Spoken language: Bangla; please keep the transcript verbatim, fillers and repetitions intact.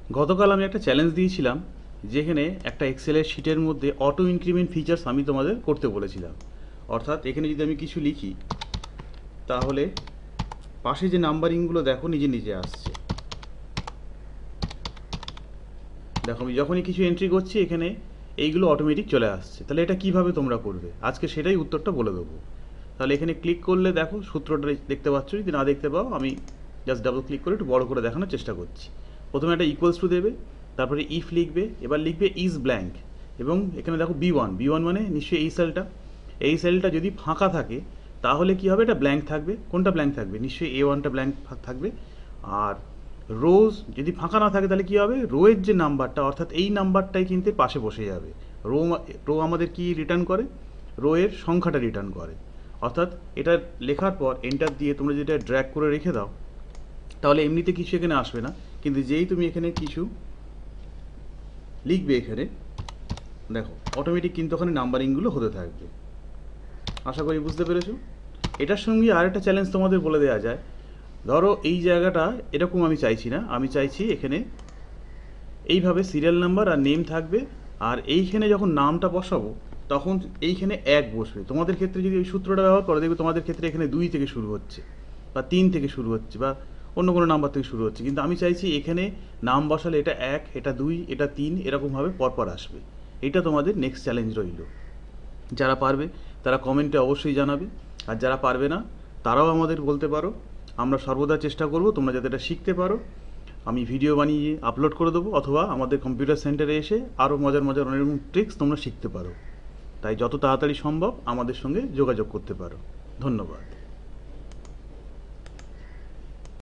গতকাল আমি একটা চ্যালেঞ্জ দিয়েছিলাম, যেখানে একটা এক্সেলের শিটের মধ্যে অটো ইনক্রিমেন্ট ফিচার্স আমি তোমাদের করতে বলেছিলাম। অর্থাৎ এখানে যদি আমি কিছু লিখি, তাহলে পাশে যে নাম্বারিংগুলো দেখো নিজে নিজে আসছে। দেখো আমি যখনই কিছু এন্ট্রি করছি এখানে এইগুলো অটোমেটিক চলে আসছে। তাহলে এটা কিভাবে তোমরা করবে, আজকে সেটাই উত্তরটা বলে দেবো। তাহলে এখানে ক্লিক করলে দেখো সূত্রটা দেখতে পাচ্ছ, যদি না দেখতে পাও আমি জাস্ট ডাবল ক্লিক করে একটু বড় করে দেখানোর চেষ্টা করছি। প্রথমে একটা ইকুয়ালস টু দেবে, তারপরে ইফ লিখবে, এবার লিখবে ইজ ব্ল্যাঙ্ক, এবং এখানে দেখো বি ওয়ান বি ওয়ান মানে নিশ্চয়ই এই সেলটা। এই সেলটা যদি ফাঁকা থাকে তাহলে কি হবে, এটা ব্ল্যাঙ্ক থাকবে। কোনটা ব্ল্যাঙ্ক থাকবে, নিশ্চয়ই এ ওয়ানটা ব্ল্যাঙ্ক থাকবে। আর রোজ যদি ফাঁকা না থাকে তাহলে কী হবে, রোয়ের যে নাম্বারটা অর্থাৎ এই নাম্বারটাই কিন্তু পাশে বসে যাবে। রো রো আমাদের কি রিটার্ন করে, রোয়ের সংখ্যাটা রিটার্ন করে। অর্থাৎ এটা লেখার পর এন্টার দিয়ে তোমরা যেটা ড্র্যাগ করে রেখে দাও, তাহলে এমনিতে কিছু এখানে আসবে না, কিন্তু যেই তুমি এখানে কিছু লিখবে এখানে দেখো অটোমেটিক কিন্তু ওখানে নাম্বারিংগুলো হতে থাকবে। আশা করি বুঝতে পেরেছো। এটার সঙ্গে আরেকটা চ্যালেঞ্জ তোমাদের বলে দেওয়া যায়। ধরো এই জায়গাটা এরকম আমি চাইছি না, আমি চাইছি এখানে এইভাবে সিরিয়াল নাম্বার আর নেম থাকবে, আর এইখানে যখন নামটা বসাবো তখন এইখানে এক বসবে। তোমাদের ক্ষেত্রে যদি ওই সূত্রটা ব্যবহার করো, দেখবে তোমাদের ক্ষেত্রে এখানে দুই থেকে শুরু হচ্ছে বা তিন থেকে শুরু হচ্ছে বা অন্য কোনো নাম্বার থেকে শুরু হচ্ছে, কিন্তু আমি চাইছি এখানে নাম বসালে এটা এক, এটা দুই, এটা তিন, এরকমভাবে পরপর আসবে। এটা তোমাদের নেক্সট চ্যালেঞ্জ রইল। যারা পারবে তারা কমেন্টে অবশ্যই জানাবে, আর যারা পারবে না তারাও আমাদের বলতে পারো। আমরা সর্বদা চেষ্টা করব তোমরা যাতে এটা শিখতে পারো। আমি ভিডিও বানিয়ে আপলোড করে দেবো, অথবা আমাদের কম্পিউটার সেন্টারে এসে আরও মজার মজার অনেক রকম ট্রিক্স তোমরা শিখতে পারো। তাই যত তাড়াতাড়ি সম্ভব আমাদের সঙ্গে যোগাযোগ করতে পারো। ধন্যবাদ।